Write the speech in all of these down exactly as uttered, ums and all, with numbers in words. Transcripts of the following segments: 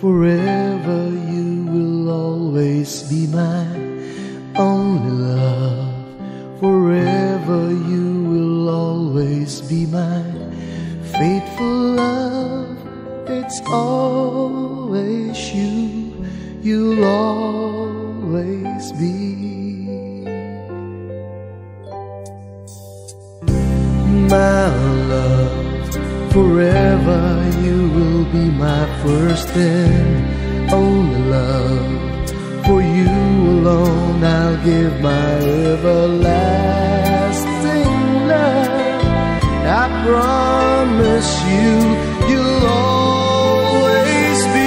Forever you will always be my only love. Forever you will always be my faithful love. It's always you, you'll always be. My love, forever you will be my first and only love. For you alone I'll give my everlasting love. I promise you, you'll always be.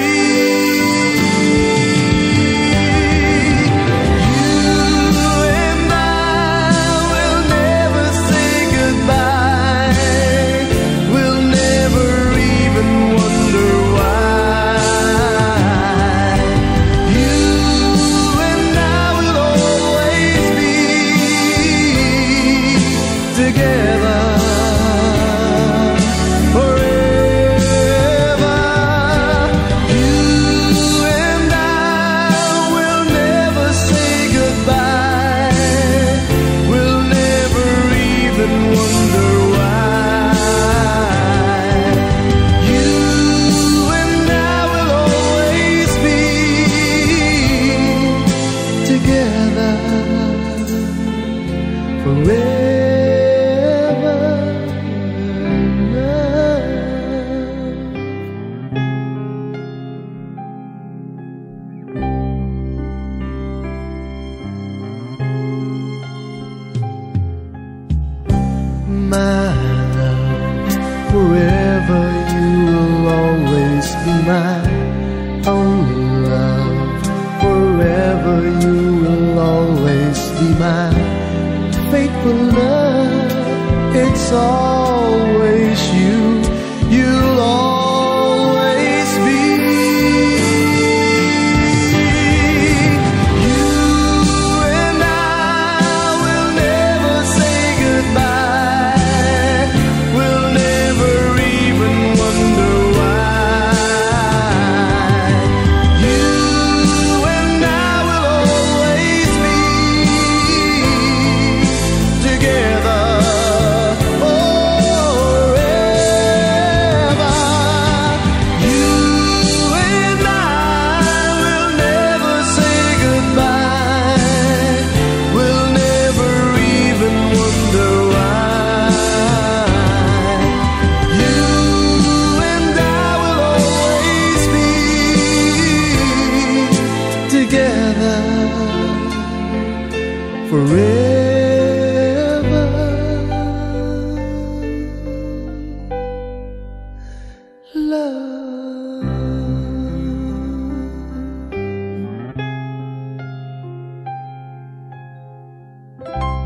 My love, forever you will always be my only love. Forever you will always be my faithful love. It's always you, you'll always be. You and I will never say goodbye. We'll never even wonder why. You and I will always be together. Forever, love.